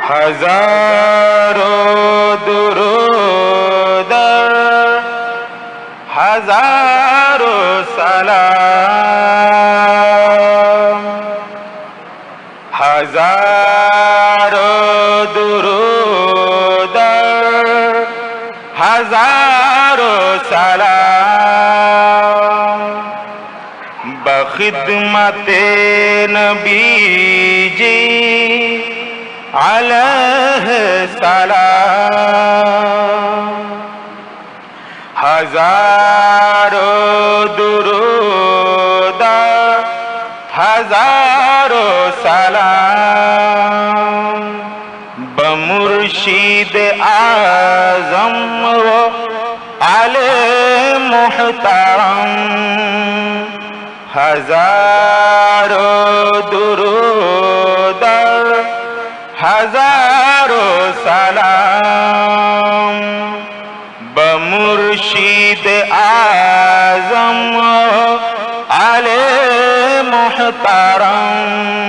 हजारों दुरूद हजारों सलाम, हजारों दुरूद हजारों सलाम, बखिदमते नबी जी अलैहिस्सलाम। हजारों दुरूद हजारों सलाम, बमुर्शिद आज़म वो आले मुहतरम। हजारों दुरूद हजारों सलाम, बमुर्शिद आज़म आले मुहतरम।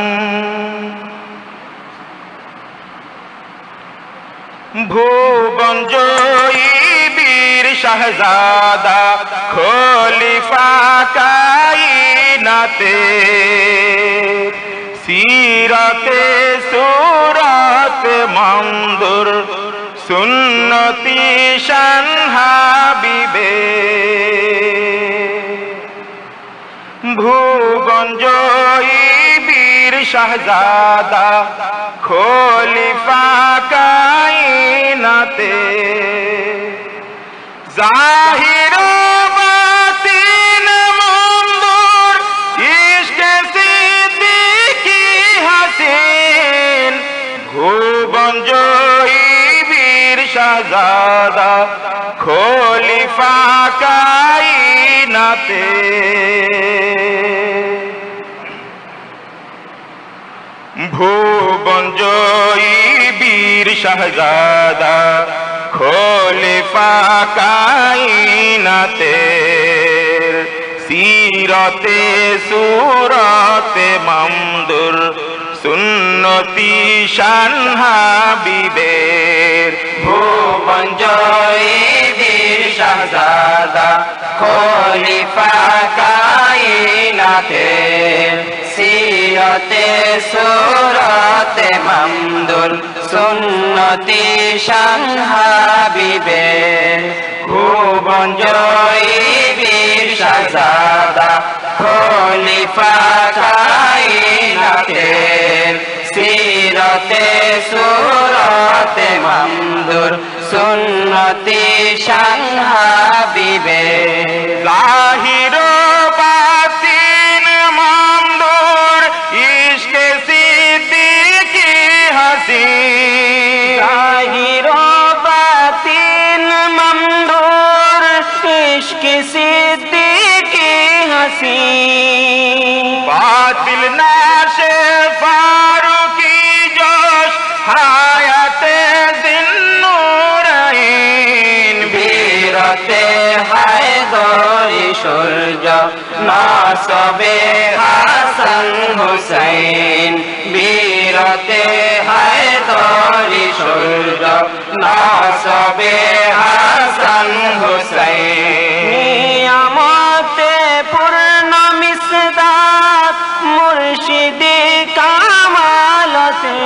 भुवन जोई वीर शहजादा खलीफा कायनाते, सीरते सूरत मंदुर सुन्नती शान हाबिबे। भुवन जोई वीर शहजादा खलीफा कायनाते, जाहिर बातिन मंदुर इश्क सिद्दीकी हसीन। भुवन जोई वीर शहजादा खलीफा कायनाते, भुवन जोई वीर शहजादा खलीफा कायनाते, सीरते सूरते मंदुर सुन्नती शान हाबिबेर। भुवन जोई वीर शहजादा खलीफा कायनाते, सीरते सूरते मंदुर सुन्नती शान हाबिबेर। भुवन जोई वीर शहजादा खलीफा कायनाते, सीरते सूरते मंदुर सुन्नती शान हाबिबेर। जाहिर बातिन मंदुर इश्क सिद्दीकी हसीन। जाहिर बातिन मंदुर इश्क सिद्दीकी हसीन। बातिल नाशे फारूकी जोश हायते जिन्नूरैन। वीरते हैदरी सूरज नासबे हसन हुसैन। वीरते हैदरी सूरज नासबे हसन हुसैन। नियामते पूर्ण मिसदात मुर्शिदी कामाल से,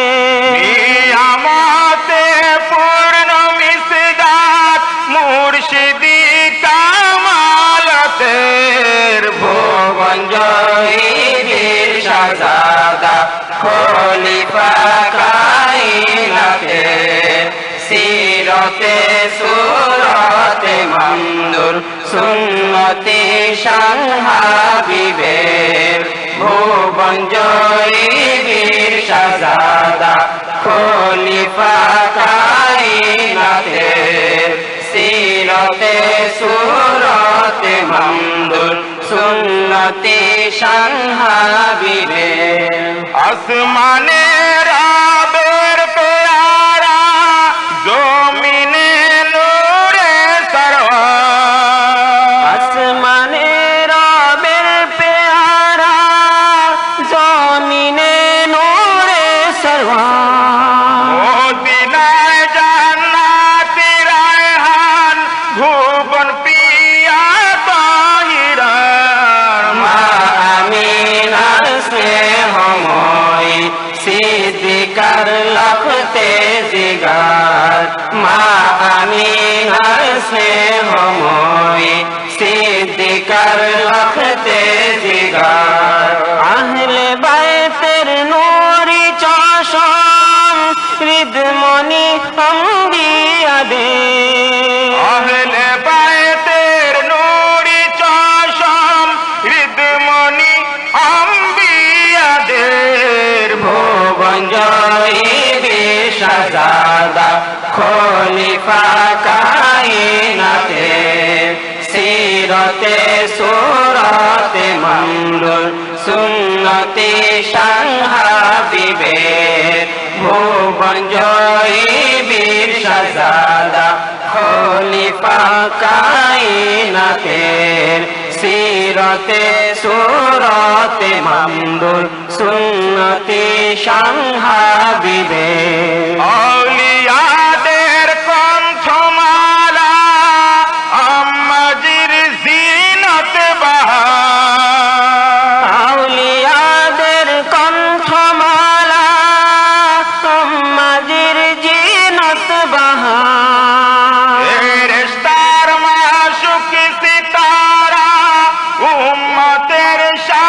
नियामते पूर्ण मिसदात मुर्शिदी कामाल तेर। भुवन जोई वीर शहजादा खलीफा कायनाते, सीरते सूरते मंदुर सुन्नती शान हाबिबेर। भुवन जोई वीर शहजादा खलीफा कायनाते, सीरते सूरते मंदुर सुन्नती शान हाबिबेर। आसमाने राबेर प्यारा ज़मीने नूरे सरवर। आसमाने राबेर प्यारा ज़मीने नूरे सरवर। রখতে জিগার মা আমিনার স্নেহময়ী সিদ্দিকার রখতে জিগার আহলে বাইতের নূরি চশম হৃদমণি অম্বিয়াদের আহলে বাইতের নূরি চশম হৃদমণি আম্বিয়াদের ভুবন জয়ী শাহজাদা খলিফা কায়নাতের সিরতে সুরতে মমদুর সুন্নতে শান হাবিবের ভুবন জয়ী বীর শাহজাদা খলিফা কায়নাতের সিরতে সুরতে মমদুর সুন্নতে শান হাবিবের আউলিয়াদের কণ্ঠমালা আম্মাজির জিনত বাহার আউলিয়াদের কণ্ঠমালা আম্মাজির জিনত বাহার ফেরেশতার মাশুক সিতারা উম্মতের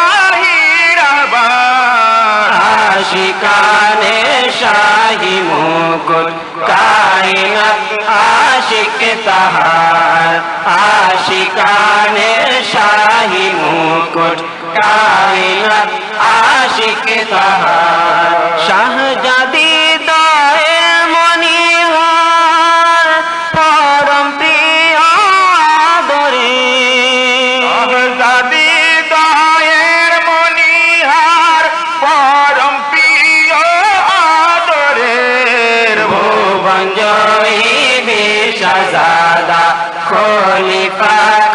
শাহিরাবার আশিকানে শাহী মুকুট কায়নাত আশিক তাহার আশিকানে শাহী মুকুট কায়নাত আশিক তাহার শাহজাদি দয়ে মনিহার পরম প্রিয় আদরে শাহজাদি দয়ের মনিহার পরম প্রিয় আদরের ভুবন জয়ী বীর শাহজাদা খলিফা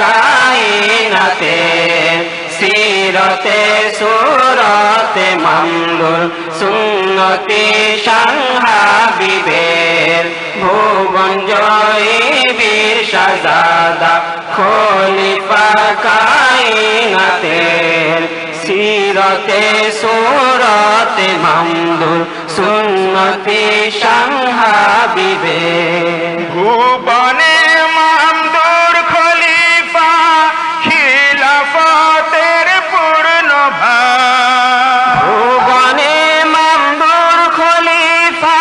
কায়নাতের সিরতে সুরতে মমদুর সুন্নতে শান হাবিবের ভুবন জয়ী বীর শাহজাদা খলিফা কায়নাতের সিরতে সুরতে মমদুর সুন্নতে শান হাবিবের ভুবনে মামদুর খলিফা খিলাফতের পূর্ণ ভার ভুবনে মমদুর খলিফা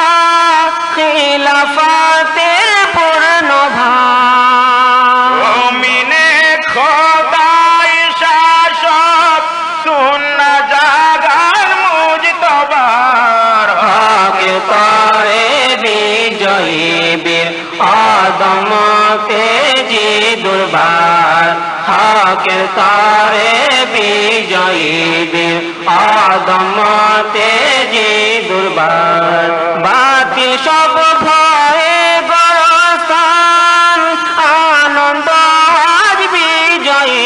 খিলাফতের পূর্ণ ভার জমিনে খোদাই শাসক সুন্নাহ জাগার মুজতবার হকে তরে বিজয়ী বীর আদম তেজি দুর্বার হকে তরে বিজয়ী বীর আদম তেজি দুর্বার বাতি সব ভয়ে গরস্থান আনন্দ আজ বিজয়ী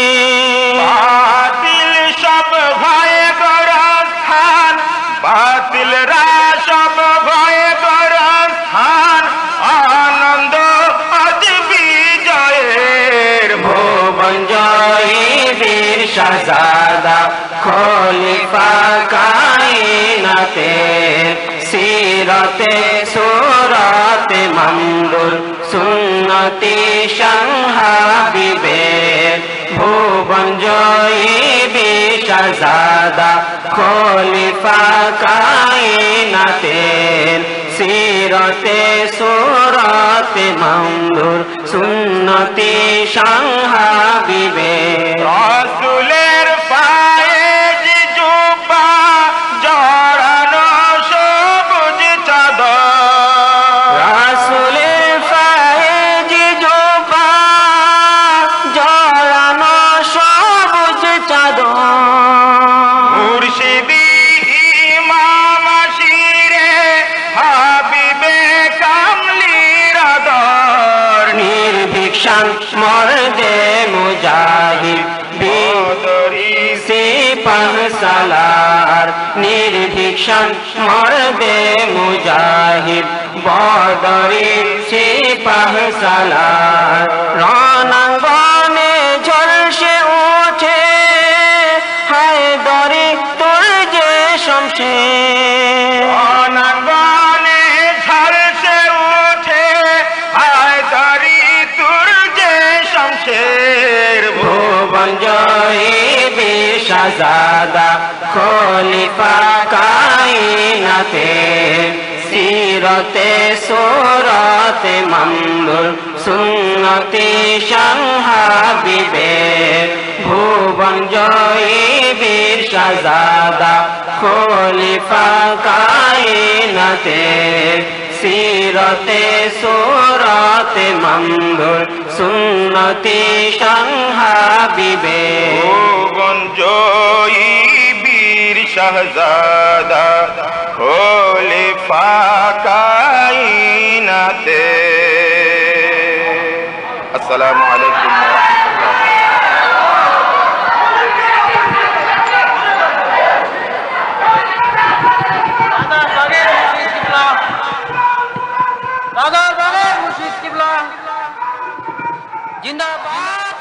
বাতিল সব ভয়ে গরস্থান বাতিলরা সব ভয়ে গরস্থান আনন্দ আজ বিজয়ের ভুবন জয়ী বীর শাহজাদা খলিফা কায়নাতের সিরতে সুরতে মমদুর সুন্নতে শান হাবিবের ভুবন জয়ী বীর শাহজাদা খলিফা কায়নাতের সিরতে সুরতে মমদুর সুন্নতে শান হাবিবের রাসূলের ফায়েজ জুব্বা জড়ানো সবুজ চাদর রাসূলের ফায়েজ জুব্বা জড়ানো সবুজ চাদর মুর্শিদি ইমাম শিরে হাবিবে কামলির আদর নির্ভীকশান মর্দে মুজাহিদ বদরি সিপাহ সালার নির্ভীকশান মর্দে মুজাহিদ বদরি সিপাহ সালার রণাঙ্গনে ঝলসে ওঠে হায়দরি তোর যে শমশের অনাঙ্গ শাহজাদা খলিফা কায়নাতে সিরতে সুরতে মামদুর সুন্নতি হাবিবে ভুবন জয়ী বীর শাহজাদা খলিফা কায়নাতে সিরতে সুরতে মামদুর সুন্নতি হাবিবে ভুবন জয়ী বীর শাহজাদা খলিফা কায়নাতে। আসসালামু আলাইকুম। রাজার বাগের মুর্শিদ কিবলা জিন্দাবাদ।